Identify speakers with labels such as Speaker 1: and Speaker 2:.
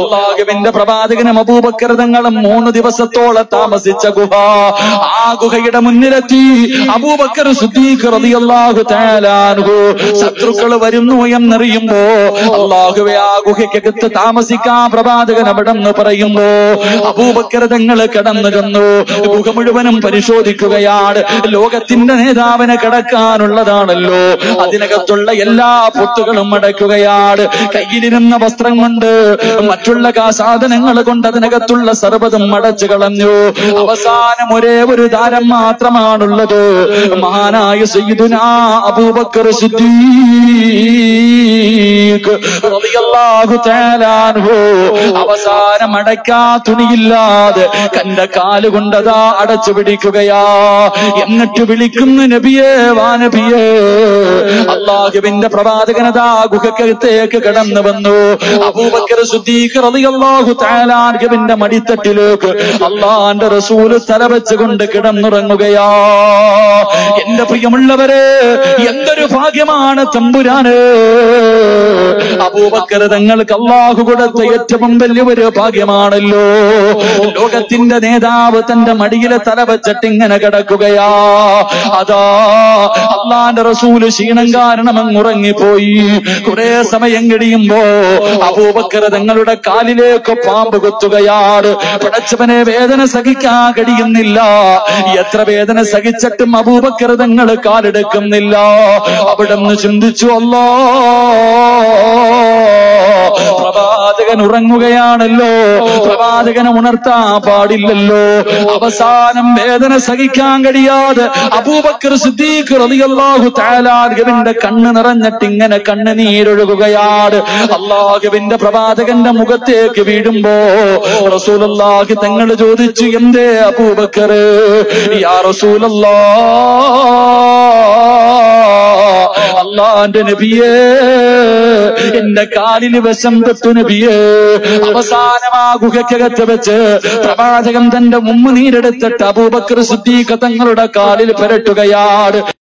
Speaker 1: അല്ലാഹുവിന്റെ പ്രവാചകനും അബൂബക്കർ തങ്ങളും 3 ദിവസത്തോളം താമസിച്ച ഗുഹ, ആ ഗുഹയുടെ മുന്നിലെത്തി അബൂബക്കർ സിദ്ദീഖ് റളിയല്ലാഹു തആല അൻഹു ശത്രുക്കൾ വരുന്നു എന്നറിയുമ്പോ അല്ലാഹുവേ ആ ഗുഹയ്ക്കകത്ത് താമസിക്കാൻ പ്രവാചകൻ അവിടെ നിന്ന് പറയുമ്പോ അബൂബക്കർ തങ്ങൾ കടന്നു ചെന്നു. ഗുഹ മുഴുവനും പരിശോധിക്കുകയാണ്. ലോകത്തിന്റെ നേതാവിനെ കടക്കാനുള്ളതാണല്ലോ, അതിനകത്തുള്ള എല്ലാ പൊത്തുകളും അടയ്ക്കുകയാണ്. കയ്യിലിരുന്ന വസ്ത്രം കൊണ്ട് മറ്റുള്ള സാധനങ്ങൾ കൊണ്ട് അതിനകത്തുള്ള സർവ്വതും അടച്ചു കളഞ്ഞു. അവസാനം ഒരേ ഒരു താരം മാത്രമാണുള്ളത്, മഹാനായ സയ്യിദുനാ അബൂബക്കർ സിദ്ദീഖ് റളിയല്ലാഹു തആല അൻഹു. അവസാനം അടയ്ക്കാ തുണിയില്ലാതെ കണ്ട കാലുകൊണ്ടതാ അടച്ചു പിടിക്കുകയാ. എന്നിട്ട് വിളിക്കുന്നു, നബിയേ വാ നബിയേ. അല്ലാഹുവിന്റെ പ്രവാചകനതാ ഗുഹക്കകത്തേക്ക് കടന്നു വന്നു. അബൂബക്കർ സിദ്ദീഖ് റളിയല്ലാഹു തആല അൻഹുവിന്റെ മടിത്തട്ടിലേക്ക് അല്ലാഹുവിന്റെ റസൂൽ തലവെച്ചുകൊണ്ട് കിടന്നുറങ്ങുകയാ. എന്റെ പ്രിയമുള്ളവരെ, എന്തൊരു ഭാഗ്യമാണ് തമ്പുരാന്. അബൂബക്കർ തങ്ങൾക്ക് അല്ലാഹു കൊടുത്ത ഏറ്റവും വലിയൊരു ഭാഗ്യമാണല്ലോ. ലോകത്തിന്റെ നേതാവ് തന്റെ മടിയിലെ തലവെച്ചിട്ട് ഇങ്ങനെ കിടക്കുകയാ. അതാ അല്ലാഹുവിന്റെ റസൂൽ ക്ഷീണം കാരണം അങ്ങുറങ്ങിപ്പോയി. കുറെ സമയം കഴിയുമ്പോ അബൂബക്കർ തങ്ങളുടെ കാലിലേക്ക് പാമ്പ് കുത്തുകയാണ്. പടച്ചവനെ, വേദന സഹിക്കാൻ കഴിയുന്നില്ല. എത്ര വേദന സഹിച്ചിട്ടും അബൂബക്കർ തങ്ങൾ കാലെടുക്കുന്നില്ല. അവിടുന്ന് ചിന്തിച്ചു, അല്ലാ പ്രവാചകൻ ഉറങ്ങുകയാണല്ലോ, പ്രവാചകനെ ഉണർത്താൻ പാടില്ലല്ലോ. അവസാനം വേദന സഹിക്കാൻ കഴിയാതെ അബൂബക്കർ സിദ്ദീഖ് റളിയല്ലാഹു തആല അൻഹുവിന്റെ കണ്ണ് നിറഞ്ഞിട്ട് ഇങ്ങനെ കണ്ണുനീരൊഴുകുകയാണ്. അല്ലാഹുവിന്റെ പ്രവാചകന്റെ മുഖത്തേക്ക് വീഴുമ്പോ റസൂലുള്ളാഹി തങ്ങൾ ചോദിച്ചു, എന്തേ അബൂബക്കർ? യാ റസൂലല്ലാഹ്, അല്ലാഹുവിന്റെ നബിയേ, എന്റെ കാലിന് വിഷം തൊട്ടു നബിയേ. അവസാനം ആ ഗുഹയ്ക്കകത്ത് വെച്ച് പ്രവാചകൻ തന്റെ മുമ്മുനീരെടുത്തിട്ട് അബൂബക്കർ സിദ്ദീഖ് തങ്ങളുടെ കാലിൽ പുരട്ടുകയാണ്.